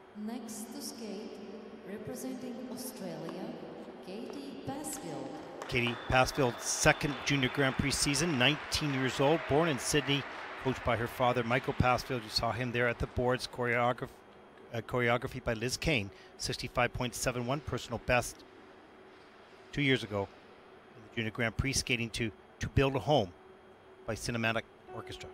Next to skate, representing Australia, Katie PASFIELD. Katie PASFIELD's second Junior Grand Prix season, 19 years old, born in Sydney, coached by her father, Michael PASFIELD. You saw him there at the boards, choreography by Liz Kane, 65.71 personal best 2 years ago in the Junior Grand Prix, skating to Build a Home by Cinematic Orchestra.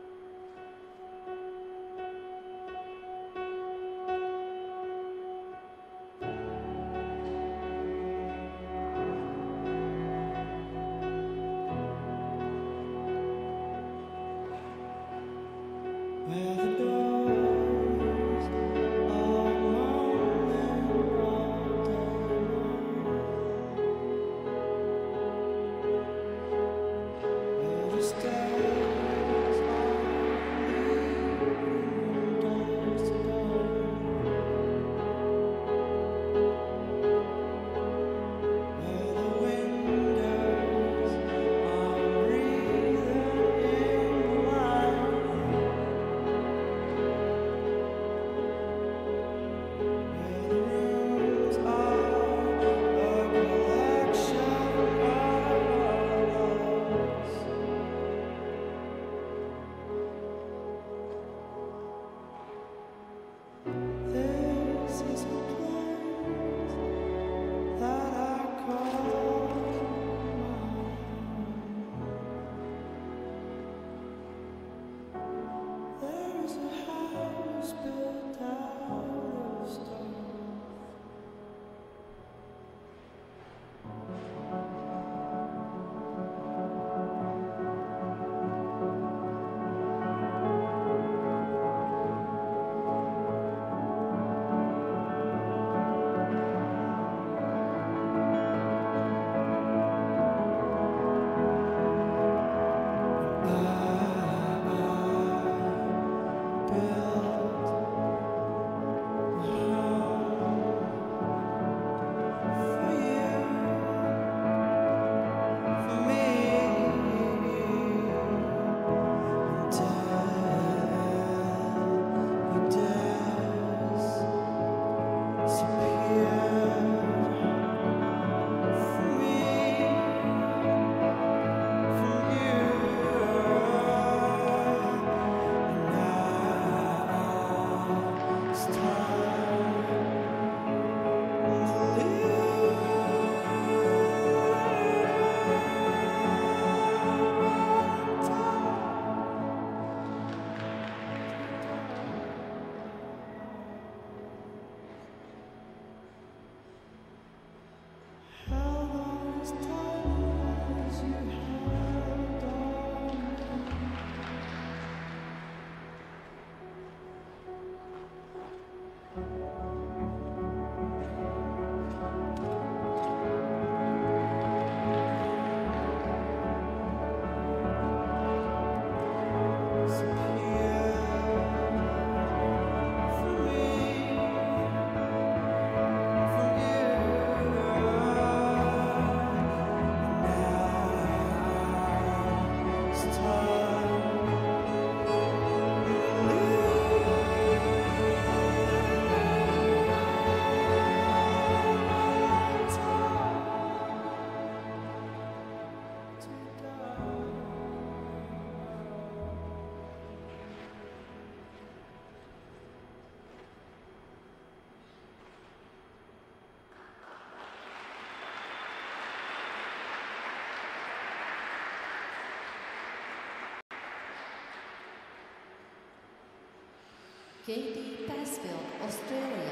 Katie PASFIELD, Australia.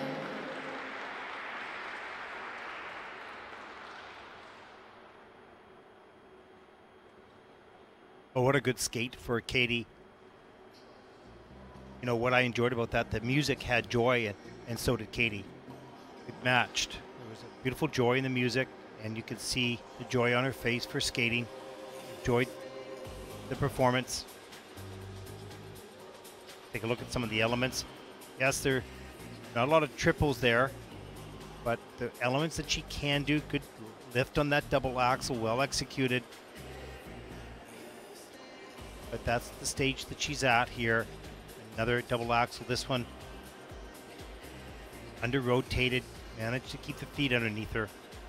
Oh, what a good skate for Katie. You know, what I enjoyed about that, the music had joy, and so did Katie. It matched. There was a beautiful joy in the music, and you could see the joy on her face for skating. Enjoyed the performance. Take a look at some of the elements. Yes, there are not a lot of triples there, but the elements that she can do, good lift on that double axel, well executed. But that's the stage that she's at here. Another double axel, this one under-rotated, managed to keep the feet underneath her.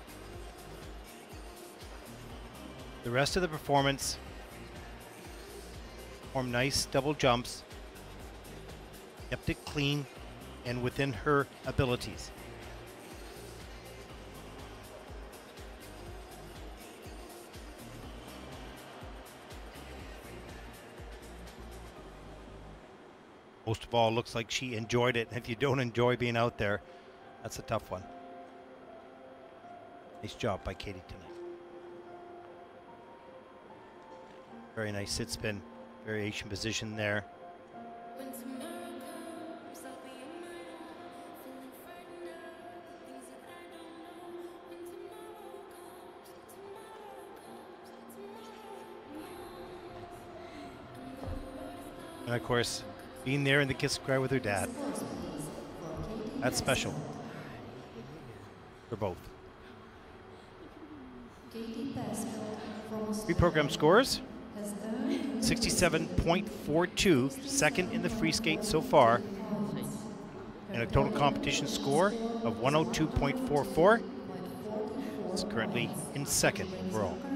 The rest of the performance, performed nice double jumps, kept it clean and within her abilities. Most of all, looks like she enjoyed it. If you don't enjoy being out there, that's a tough one. Nice job by Katie tonight. Very nice sit spin, variation position there. And of course, being there in the kiss cry with her dad. That's special for both. Pre-program scores: 67.42, second in the free skate so far, and a total competition score of 102.44. It's currently in second overall.